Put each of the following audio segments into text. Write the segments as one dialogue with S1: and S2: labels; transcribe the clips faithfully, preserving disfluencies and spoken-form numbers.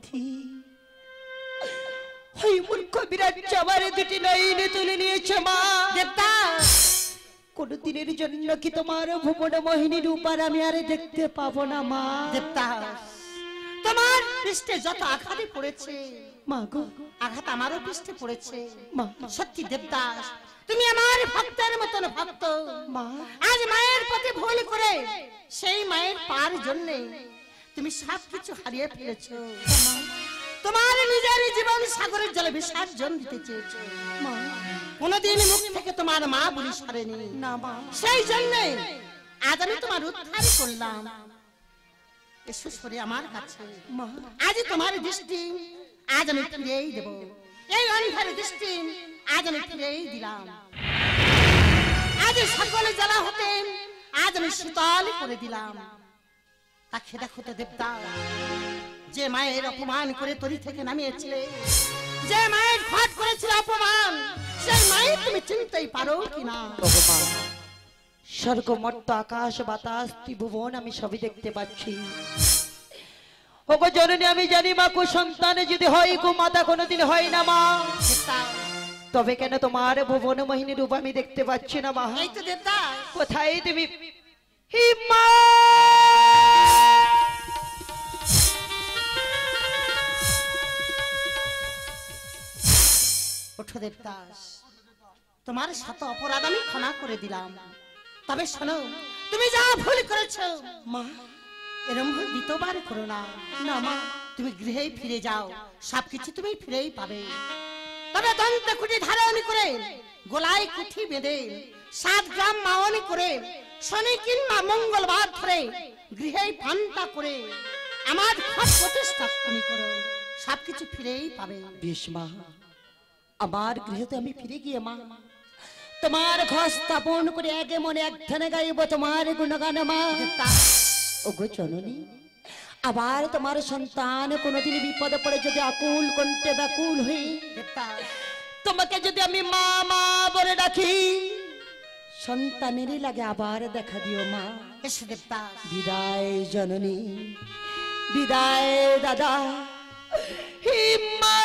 S1: পথি ওই মূর্খ বিরাট চাবার দুটি নয়নে তুলে নিয়েছে মা দেবদাস কোনদিনের জন্য কি তোমার ভুবন মোহিনী রূপার আমি আর দেখতে পাবো না মা
S2: দেবদাস তোমার পৃষ্ঠে যত আঘাতে পড়েছে
S1: মা গো
S2: আঘাত আমারও পৃষ্ঠে পড়েছে
S1: মা
S2: সত্যি দেবদাস তুমি আমার ভক্তের মতন ভক্ত
S1: মা
S2: আজ মায়ের পথে ভুল করে সেই মায়ের পার জন্য তুমি সব কিছু হারিয়ে ফেলেছো তোমার নিজের জীবন সাগরের জলে বিসর্জন দিতে চেয়েছো
S1: মা
S2: কোনদিন মুখ থেকে তোমার মা বলি সরেনি
S1: না মা
S2: সেই জন্য আজ আমি তোমার উদ্ধার করলাম এসো সরে আমার কাছে
S1: মা
S2: আজ তোমার দৃষ্টি আজ আমি ফিরেই দেব এই অন্ধের দৃষ্টি আজ আমি ফিরেই দিলাম আজ সকলে জ্বালা হতে আজ আমি শীতল করে দিলাম তাকে দেখো তো দেবদাস যে মায়ের অপমান করে তরি থেকে নামিয়েছিলে যে মায়ের ঘাট করেছিল অপমান সেই মায়ের তুমি চিনতেই পারো কিনা
S1: স্বর্গ মর্ত আকাশ বাতাস ত্রিভুবন আমি সবই দেখতে পাচ্ছি ওগো জননী আমি জানি মা কো সন্তান যদি হয় গো মাতা কোনোদিন হয় না মা তবে কেন তোমার ভুবন মোহিনী রূপ আমি দেখতে পাচ্ছি না মা
S2: এই তো দেবদাস
S1: কোথায় তুমি হি মা
S2: ওঠো দেবদাস তোমার সাথে অপরাধ আমি ক্ষমা করে দিলাম তবে শোনো তুমি যা ভুল করেছো
S1: মা
S2: এরম ভুল দ্বিতীয়বার করো না
S1: না মা
S2: তুমি গৃহে ফিরে যাও সবকিছু তুমি ফিরেই পাবে তবে দন্ত কুটি ধারণ করে গোলায় কুঠি বেঁধে সাত গ্রাম মাওয়ানি করে শনি কিংবা মঙ্গলবার ধরে গৃহে পান্তা করে আমার ঘর প্রতিষ্ঠা তুমি করো সবকিছু ফিরেই পাবে
S1: বেশ মা আমার গৃহতে আমি ফিরে গিয়ে মা তোমার ঘর স্থাপন করে একে মনে এক ধ্যানে গাইব তোমার গুণগান মা ওগো জননী আবার তোমার সন্তান কোনোদিন বিপদে পড়ে যদি আকুল কণ্ঠে ব্যাকুল হই তোমাকে যদি আমি মা মা বলে ডাকি সন্তানেরই লাগে আবার দেখা দিও মা
S2: এসে দেবদাস
S1: বিদায় জননী বিদায় দাদা হি মা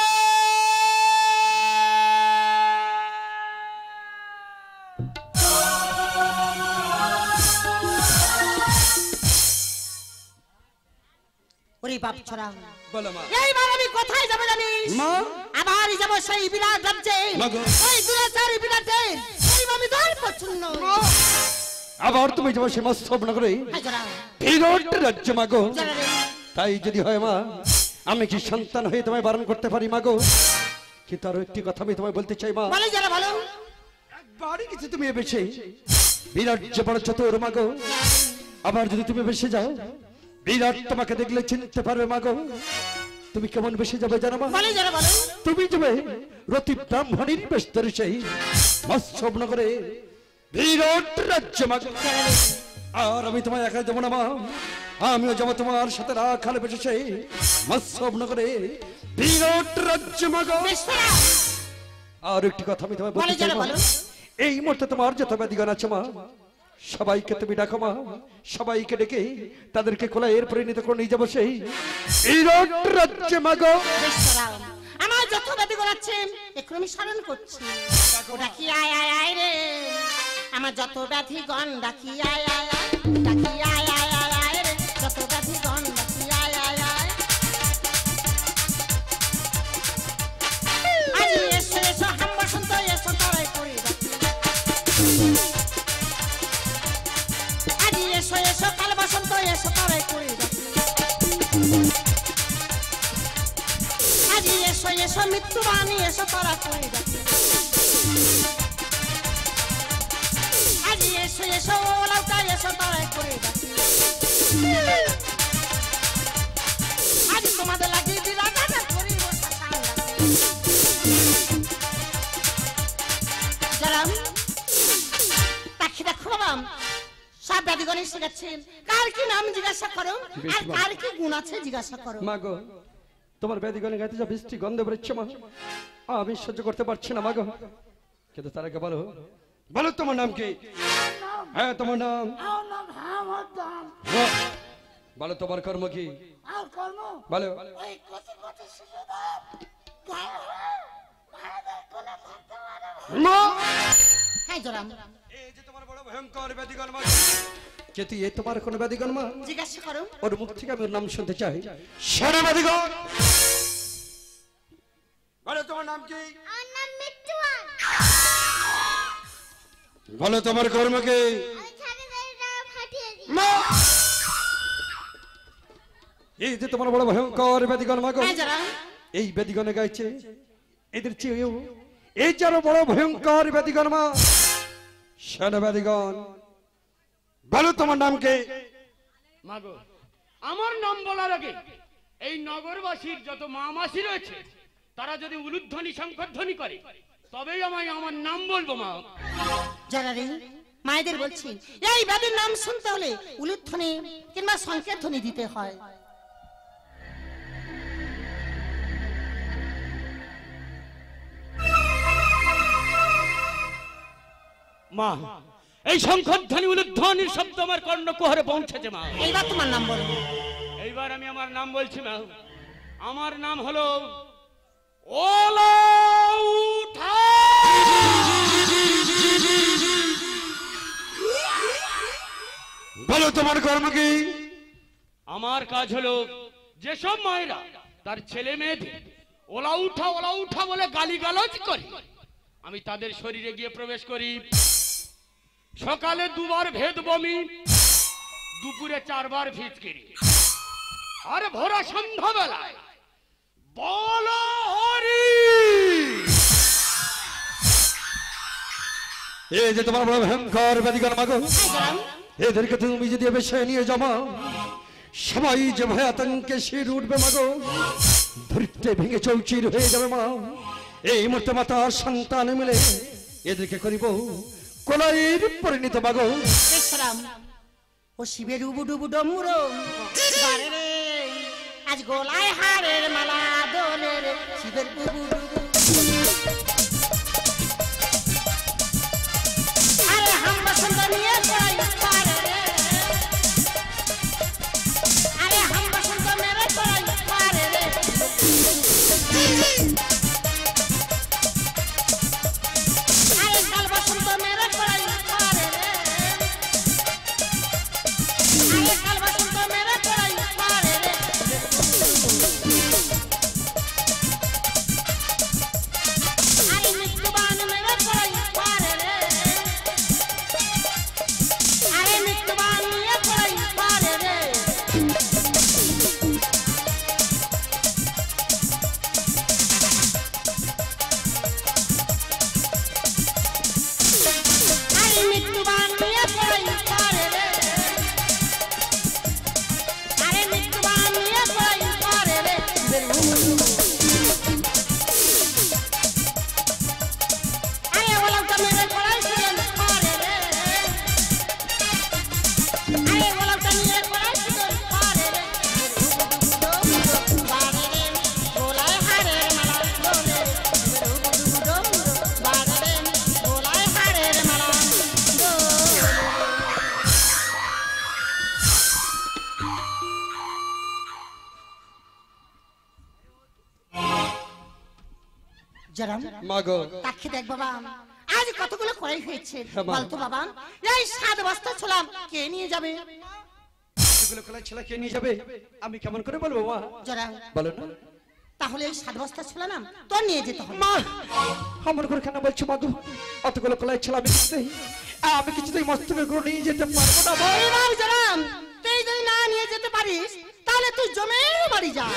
S2: ওরে বাপ ছড়া
S3: বলো মা
S2: এইবার আমি কোথায় যাব জানিস
S3: মা
S2: আবার যাব সেই বিরাট রাজ্যে
S3: মাগো।
S2: ওই দুরাচার বিরাটে ওই আমি দল পছন্দ
S3: আবার তুমি যাবো সে মৎসব নগরে
S2: হাজরা
S3: বিরাট রাজ্য মাগো
S2: জরা রে
S3: তাই যদি হয় মা আমি কি সন্তান হয়ে তোমায় বারণ করতে পারি মাগো কিন্তু আরো একটি কথা আমি তোমায় বলতে চাই মা
S2: বলে যারা ভালো
S3: বাড়ি কিছু তুমি বেশে বিরাট যে বড় চতুর মাগো আবার যদি তুমি বেশে যাও বিরাট তোমাকে দেখলে চিনতে পারবে মাগো তুমি কেমন বেশে যাবে জানো মা
S2: বলে যারা ভালো
S3: তুমি যাবে রতি ব্রাহ্মণীর বেশ ধরে সেই মৎসব নগরে বিরাট রাজ্য মাগো আর আমি তোমায় একা যাবো না মা আমিও যাবো তোমার সাথে রাখালে বেশে সেই মৎসব নগরে বিরাট রাজ্য মাগো আর একটি কথা আমি তোমায় বলতে চাই মা এই মুহূর্তে তোমার যত ব্যাধিগণ আছে মা সবাইকে তুমি ডাকো মা সবাইকে ডেকে তাদেরকে কোলা এর পরিণত করে নিয়ে যাবো সেই বিরাট রাজ্য মাগো
S2: আমার যত ব্যাধি গড়াচ্ছে একটু আমি স্মরণ করছি ওটা কি আয় আয় আয় রে আমার যত ব্যাধি গণ ডাকি আয় আয় আয় ডাকি আয় আয় আয় আয় রে যত ব্যাধি গণ ডাকি আয় আয় আয় আজ এসো এসো হাম বসন্ত এসো তরাই করি আজ এসো এসো কাল বসন্ত এসো তরাই করি আজি এসো এসো মৃত্যু বাণী এসো তোরা কই ডাকি আজি এসো এসো লাউটা এসো তোরা কই ডাকি আজি তোমাদের লাগি দিলা দাদা করি বসা সাঙ্গা জালাম তাকি দেখো বাবা সব দাদিগণ এসে গেছেন কার কি নাম জিজ্ঞাসা করো আর কার কি গুণ আছে জিজ্ঞাসা করো
S3: মাগো তোমার ব্যাধিগণে গাইতে যা বৃষ্টি গন্ধ বেরোচ্ছে মা আমি সহ্য করতে পারছি না মাগো কিন্তু তার আগে বলো বলো তোমার নাম কি হ্যাঁ তোমার নাম বলো তোমার কর্ম কি?
S2: আর কর্ম
S3: বলো।
S2: ওই কত কত শিশুদের গায়ে হয়ে মায়েদের কোলে থাকতে পারে। হ্যাঁ জরাম,
S3: এই যে তোমার বড় ভয়ঙ্কর ব্যাধিগণ মা, কে তুই? এ তোমার কোন ব্যাধিগণ মা?
S2: জিজ্ঞাসা করো।
S3: ওর মুখ থেকে আমি ওর নাম শুনতে চাই। সেনা ব্যাধিগণ, বলো তোমার নাম কি?
S4: আমার নাম মিট্টুয়ান।
S3: বলো তোমার কর্ম কি?
S4: আমি ছাগলের ফাটিয়ে দিই।
S3: এই যে তোমার বড় ভয়ঙ্কর ব্যাধিগণ মা গো,
S2: হ্যাঁ জরাম,
S3: এই ব্যাধিগণে গাইছে এদের চেয়েও এই যে আরো বড় ভয়ঙ্কর ব্যাধিগণ মা, সেনা ব্যাধিগণ, বলো তোমার নাম কি?
S5: মাগো, আমার নাম বলার আগে এই নগরবাসীর যত মা মাসি রয়েছে তারা যদি উলুধ্বনি শঙ্খধ্বনি করে তবেই আমায় আমার নাম বলবো মা।
S2: জরারে মায়েদের বলছি এই ব্যাধির নাম শুনতে হলে উলুধ্বনি কিংবা শঙ্খের ধ্বনি দিতে হয়।
S5: মা, এই শঙ্খধ্বনি উলুধ্বনির শব্দ আমার কর্ণকুহরে পৌঁছেছে মা।
S2: এইবার তোমার নাম বলো।
S5: এইবার আমি আমার নাম বলছি মা। আমার নাম হলো ওলাউঠা।
S3: বলো তোমার কর্ম কি?
S5: আমার কাজ হলো যেসব মায়েরা তার ছেলে মেয়েদের ওলা উঠা ওলা উঠা বলে গালিগালাজ করে আমি তাদের শরীরে গিয়ে প্রবেশ করি। সকালে দুবার ভেদ বমি, দুপুরে চারবার ফিচকিরি, আর ভোরা সন্ধ্যাবেলায় বলো হরি।
S3: এই যে তোমার বড় ভয়ঙ্কর ব্যাধিগণ মা গো,
S2: হ্যাঁ জরাম,
S3: এদেরকে তুমি যদি বেশে নিয়ে যাও, সবাই যে ভয় আতঙ্কে শির উঠবে মা গো, ধরিত্রে ভেঙে চৌচির হয়ে যাবে মা। এই মুহূর্তে মাতার সন্তান মিলে এদেরকে করিব কোলাইর পরিণত মা গো।
S2: বেশরাম ও শিবের উবু ডুবু ডমুরো বারে রে, আজ গলায় হারের মালা দোলে রে, শিবের উবু ডুবু। আরে হাম বসন্ত নিয়ে যাই পারে রে, আরে হাম বসন্ত মেরে যাই পারে রে। আরে কাল বসন্ত মেরে যাই পারে রে, আরে কাল বসন্ত মেরে যাই পারে রে। আরে মৃত্যুবান মেরে যাই পারে রে, আরে মৃত্যুবান নিয়ে যাই পারে রে। আরে মৃত্যুবান নিয়ে যাই পারে রে, আরে মৃত্যুবান নিয়ে যাই পারে রে। আরে ওলাউটা মেরে পড়াই ছিলেন পারে রে, আরে ওলাউটা নিয়ে পড়াই ছিলেন পারে রে। বারে রে গোলায় হারের মালা দোলে, বারে রে গোলায় হারের মালা দোলে। জরাম
S3: মা গো,
S2: তাকে দেখ বাবা, আজ কতগুলো কড়াই হয়েছে
S3: হ্যাঁ, মা।
S2: বলতো বাবা, এই সাত বস্তা ছোলাম কে নিয়ে যাবে?
S3: এগুলো কোলাই ছেলে কে নিয়ে যাবে আমি কেমন করে বলবো মা?
S2: জরাম
S3: বলো না
S2: তাহলে এই সাত বস্তা ছোলা না তোর নিয়ে যেতে হবে।
S3: মা, আমার ঘরে কেন বলছো মা গো? অতগুলো কোলাই ছেলে আমি কিছুতেই আমি কিছুতেই মস্তকের ঘরে নিয়ে যেতে পারবো না মা।
S2: এইবার জরাম তুই যদি না নিয়ে যেতে পারিস তাহলে তুই জমের বাড়ি যা।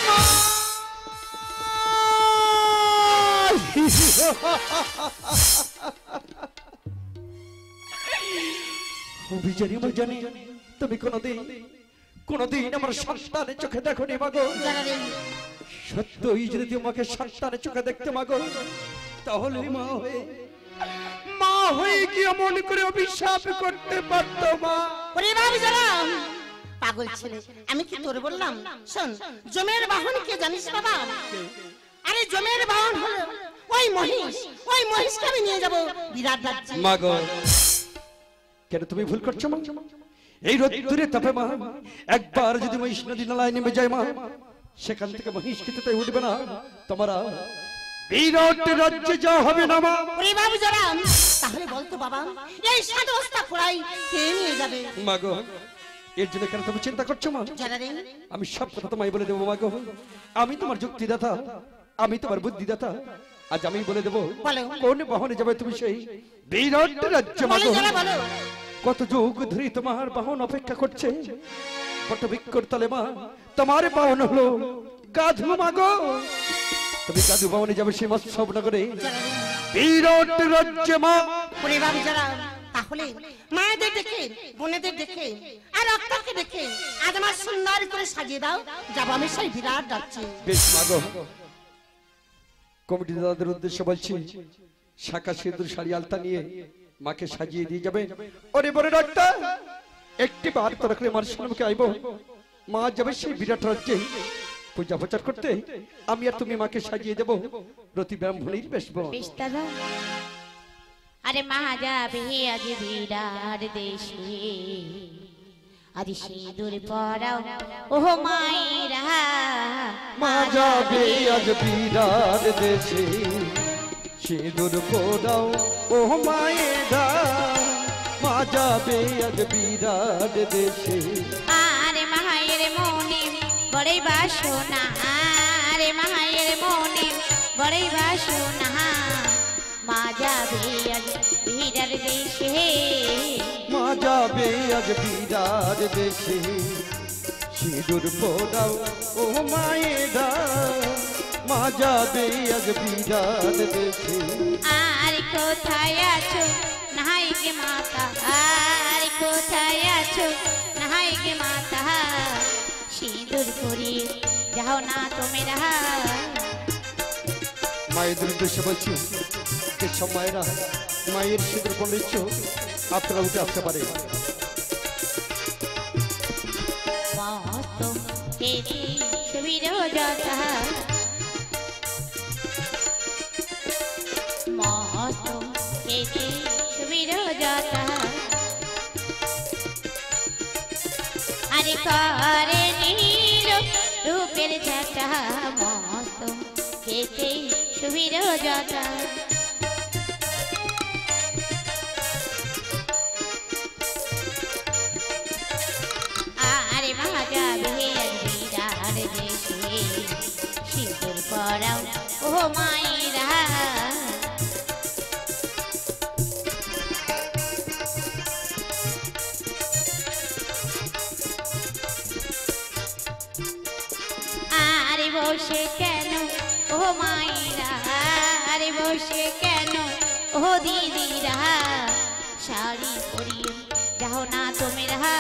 S3: অভিযানী আমার জানি তুমি কোনদিন কোনদিন আমার সন্তানের চোখে দেখো নি মাগো।
S2: জানারে
S3: সত্যই যদি তোমাকে সন্তানের চোখে দেখতে মাগো, তাহলে মা হয়ে মা হয়ে কি এমন করে অভিশাপ করতে পারতো মা?
S2: ওরে বাবা জরাম পাগল ছেলে, আমি কি তোর বললাম? শোন, জমের বাহন কে জানিস বাবা? আরে জমের বাহন হলো ওই মহিষ, ওই মহিষকে আমি নিয়ে যাব বিরাট রাজ্যে।
S3: মাগো, কেন তুমি ভুল করছো মা? এই রোদ্দুরে তাপে মা একবার যদি মহিষ নদী নালায় নেমে যায় মা, সেখান থেকে মহিষ খেতে তাই উঠবে না। তোমরা বিরাট রাজ্যে যা হবে না মা।
S2: ওরে বাবু জরাম, তাহলে বলতো বাবা এই সাত বস্তা খোড়াই কে নিয়ে যাবে?
S3: মা গো, এর জন্য কেন তুমি চিন্তা করছো মা?
S2: জানারে
S3: আমি সব কথা তোমায় বলে দেবো মা গো। আমি তোমার যুক্তিদাতা, আমি তোমার বুদ্ধিদাতা। আজ আমি বলে দেবো
S2: বলো।
S3: কোন বাহনে যাবে তুমি সেই বিরাট রাজ্য মা
S2: বলো
S3: গো।
S2: যারা বলো।
S3: কত যুগ ধরে তোমার বাহন অপেক্ষা করছে বট বিক্ষর তলে মা। তোমার বাহন হলো গাধু মা গো। তুমি গাধু বাহনে যাবে সেই মৎস্য নগরে
S2: জানারে
S3: বিরাট রাজ্য মা।
S2: ওরে বাবু জরাম, তাহলে মায়েদের দেখে, বোনেদের দেখে আর রক্তকে দেখে আজ আমার সুন্দর করে সাজিয়ে দাও, যাবো আমি সেই বিরাট রাজ্যে।
S3: বেশ মা গো, কমিটি দাদাদের উদ্দেশ্যে বলছি, শাঁখা সিঁদুর শাড়ি আলতা নিয়ে মাকে সাজিয়ে দিয়ে যাবে। ওরে বড় ডাক্তার, একটি বার তোরা করে মার সামনে আইব। মা যাবে সেই বিরাট রাজ্যে পূজা প্রচার করতে। আমি আর তুমি মাকে সাজিয়ে দেবো রতি ব্রাহ্মণীর বেশ।
S6: বেশ দাদা। আরে মা যাবে আজ বিরাট দেশে, আজ সিঁদুর পরাও ও মায়েরা।
S3: মা যাবে আজ বিরাট দেশে, সিঁদুর পরাও ও মায়েরা। মা যাবে আজ বিরাট দেশে।
S6: আরে মায়ের মনে বড়ই বাসনা, আরে মায়ের মনে বড়ই বাসনা। মা যাবে আজ বিরাট দেশে,
S3: মা যাবে আজ বিরাট দেশে, সিঁদুর পরাও ও মায়েরা। মা যাবে আজ বিরাট দেশে।
S6: আর কোথায় আছো নাহাই গে মাতা, আর কোথায় আছো নাহাই গে মাতা। সিঁদুর পরিয়ে যাও না তোমরা।
S3: মায়েদের উদ্দেশ্যে বলছি, যে সব মায়েরা মায়ের সিঁদুর পড়েছ আপনারা উঠে আসতে পারে।
S6: মস্ত খেতে সুবির যথা, মস্ত খেতে সুবির যথা। আরে করে নীল রূপের যাত্রা, মস্ত খেতে সুবির যথা। আরে মা যাবে আজ বিরাট দেশে, সিঁদুর পরাও ও মায়েরা। আরে বসে কেন ও মায়েরা, আরে বসে কেন ও দিদিরা। শাড়ি পরিয়ে যাও না তোমরা।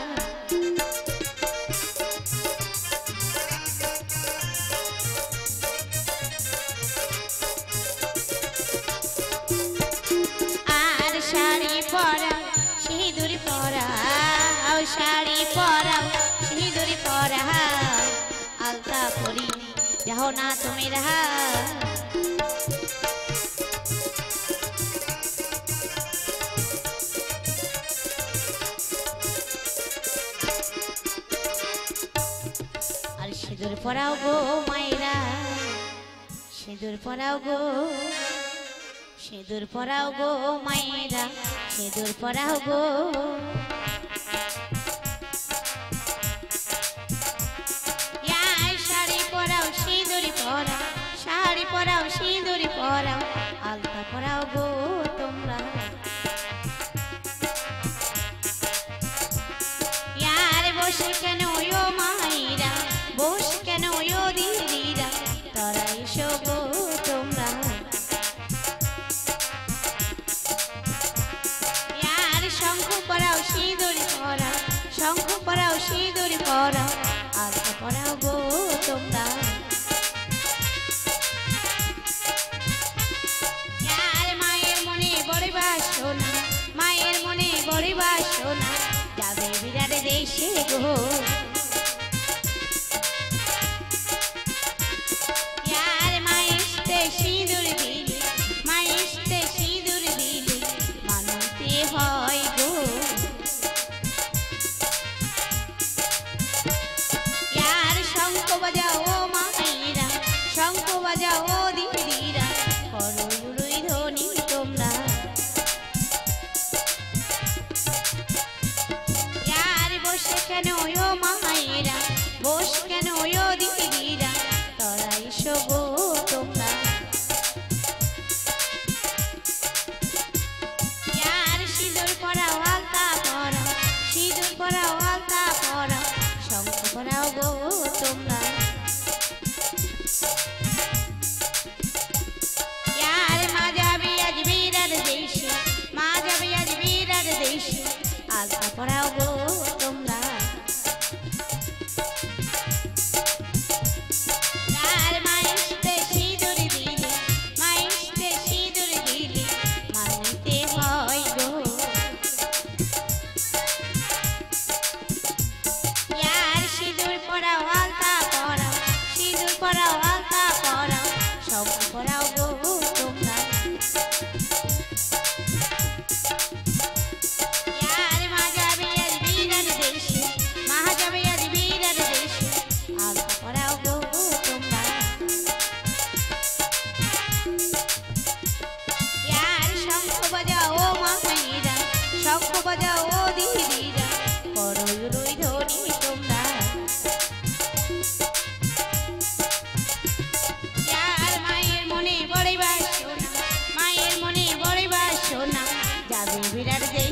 S6: আর শাড়ি পরাও সিঁদুর পরাও, শাড়ি পরাও সিঁদুর পরাও। আলতা পরি যাও না তোমরা। আর সিঁদুর পরাও গো মায়েরা, সিঁদুর পরাও গো, সিঁদুর পরাও গো মায়েরা, সিঁদুর পরাও গো। ইয়াই শাড়ি পরাও সিঁদুর পরাও, শাড়ি পরাও সিঁদুর পরাও। আলতা পরাও গো তোমরা। ইয়ার বসে কেন ও মায়েরা, বসে কেন ও দিদিরা। তারা এসো গো তোমরা। ইয়ার শঙ্খ পরাও সিঁদুর পরাও, শঙ্খ পরাও সিঁদুর পরাও। আলতা পরাও গো তোমরা। ইয়ার মায়ের মনে বড় বাসনা, মায়ের মনে বড় বাসনা। যাবে বিরাট দেশে গো। ইয়ার মায়ের সিঁদুর দিলে, মায়ের সিঁদুর দিলে মানতে হয় গো।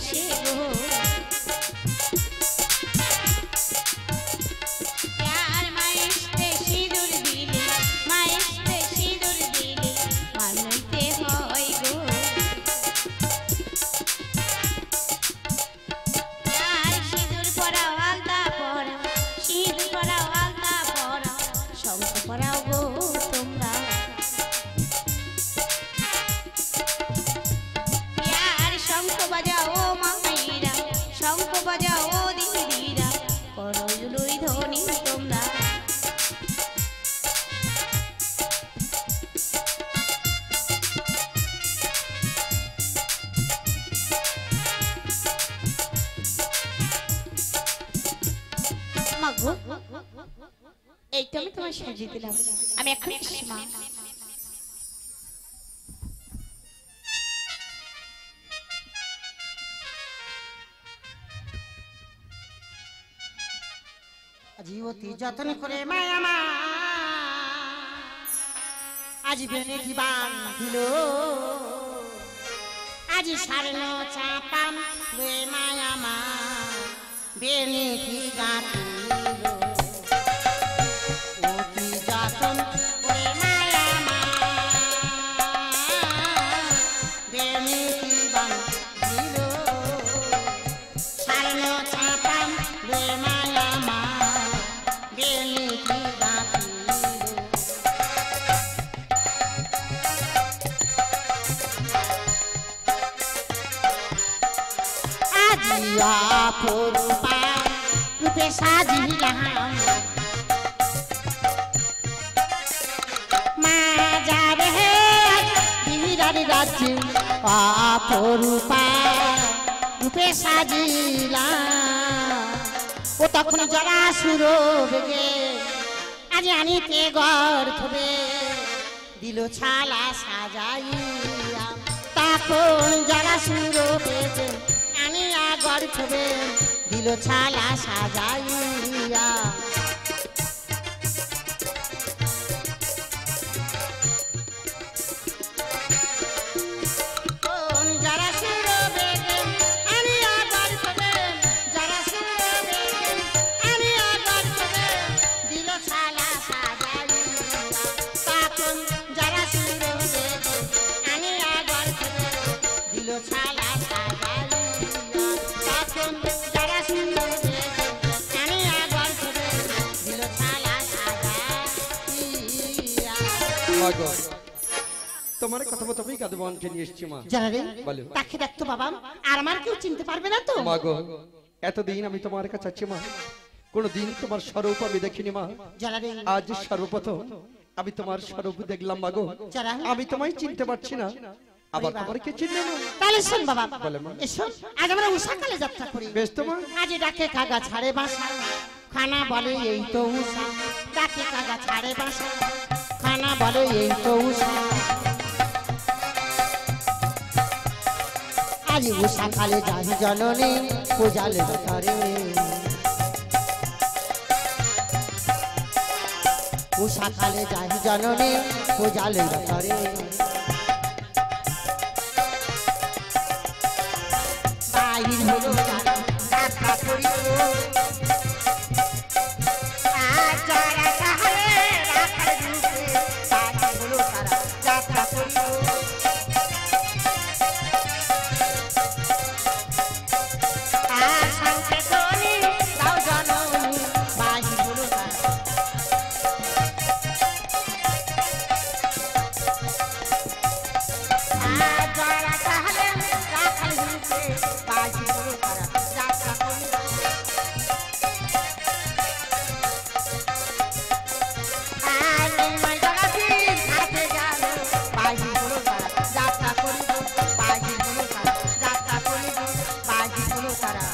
S6: এসে গো प्यार माइस्ते सिंदूर दिले माइस्ते सिंदूर दिले मानते होय गो प्यार सिंदूर पराओ आलता पराओ सिंदूर पराओ आलता पराओ शंख पराओ गो তোমরা प्यार शंख बजाओ माईरा शंख बजाओ दीदीरा करो जुलुई ध्वनि তোমরা মাগো এইটা আমি তোমায় সাজিয়ে দিলাম আমি এখন সীমা
S2: আজি অতি যত্ন করে মায়া মা আজি বেনে দিবান দিল আজি সারন চাপাম রে মায়া মা বেনে কি গাতিল অতি যত্ন করে মায়া মা বেনে দিবান দিল সারন চাপাম রে মায়া মা বেনে কি গাতিল আজিয়া পরুপা রূপে সাজিলাম মা যাবে হে বিরাট রাজ্য আপরূপা রূপে সাজিলাম ও তখন জরা সুর বেগে আজ আনিতে গর্থবে দিল ছালা সাজাইয়া তখন জরা সুর বেগে আনিয়া গর্থবে দিল ছালা সাজাইয়া
S3: তোমার কথা মতো আমি কাদুবানকে নিয়ে এসেছি মা
S2: জানা রে
S3: বলো
S2: তাকে দেখতো বাবা আর আমার কেউ চিনতে পারবে না তো
S3: মা গো এতদিন আমি তোমার কাছে আছি মা কোনদিন তোমার স্বরূপ আমি দেখিনি মা
S2: জানা রে
S3: আজ সর্বপ্রথম আমি তোমার স্বরূপ দেখলাম মা গো আমি তোমায় চিনতে পারছি না আবার তোমার কে চিনবে না
S2: তাহলে শোন বাবা
S3: বলে মা
S2: এসো আজ আমরা উষাকালে যাত্রা করি
S3: বেশ তো মা
S2: আজ ডাকে কাগা ছাড়ে বাসা খানা বলে এই তো উষা ডাকে কাগা ছাড়ে বাসা খানা বলে এই তো উষা আজ উষাকালে যাই জননী পূজালে ঘরে উষাকালে যাই জননী পূজালে ঘরে বাহির হলো যাত্রা করিল আর যারা তাহলে রাখার রূপে বাহির হলো তারা যাত্রা করিল আর সংকেতনী দাও জননী বাহির হলো তারা আর যারা তাহলে রাখার রূপে বাহির হলো তারা যাত্রা করিল আর নির্মল জগতে ঘাটে গেল বাহির হলো তারা যাত্রা করিল বাহির হলো তারা যাত্রা করিল বাহির হলো তারা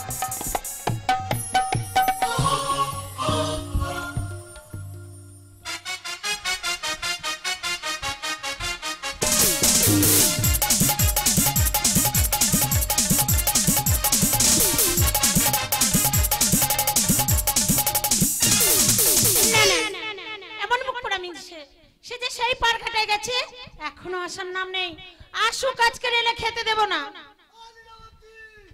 S6: সে যে সেই পার কাটায় গেছে এখনো আসার নাম নেই আসুক আজকে এলে খেতে দেব না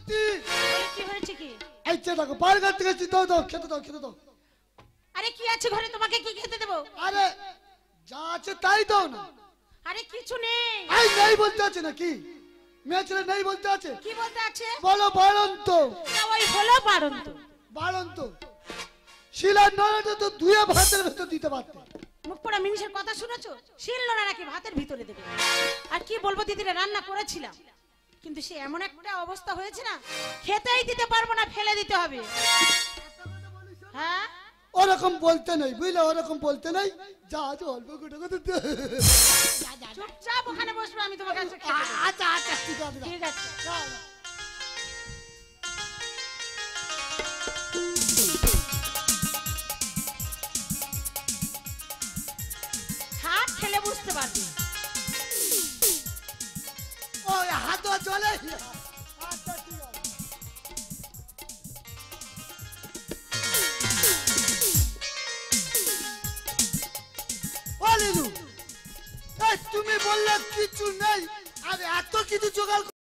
S7: সত্যি
S6: আরে কি হয়েছে কি?
S7: এই যে দেখো বার্গার থেকে দাও দাও খেতে দাও খেতে দাও।
S6: আরে কি আছে ঘরে, তোমাকে কি খেতে দেবো?
S7: আরে যা আছে তাই দাও না।
S6: আরে কিছু নেই।
S7: এই নেই বলতে আছে নাকি? মেয়ে ছেলে নেই বলতে আছে?
S6: কি বলতে আছে?
S7: বলো বারন্ত।
S6: না ওই হলো বারন্ত।
S7: বারন্ত শিলার নড়াটা তো ধুয়ে ভাতের ভেতর দিতে পারতে।
S6: মুখ পোড়া মিনিষের কথা শুনেছো? শিল নোড়া নাকি ভাতের ভিতরে দেবে। আর কি বলবো দিদিরা, রান্না করেছিলাম কিন্তু সে এমন একটা অবস্থা হয়েছে না, খেতেই দিতে পারবো না, ফেলে দিতে হবে। হ্যাঁ
S7: ওরকম বলতে নেই বুঝলে, ওরকম বলতে নেই। যা যা অল্প করে কথা দে।
S6: চুপচাপ ওখানে বসবে, আমি তোমার কাছে খেতে দেবো।
S7: আচ্ছা আচ্ছা ঠিক আছে
S6: ঠিক আছে। হাত খেলে বুঝতে পারবি।
S7: ওই হাত চলে। আচ্ছা ঠিক আছে। ও লিলু, এই তুমি বললে কিছু নেই, আর এত কিছু জোগাড়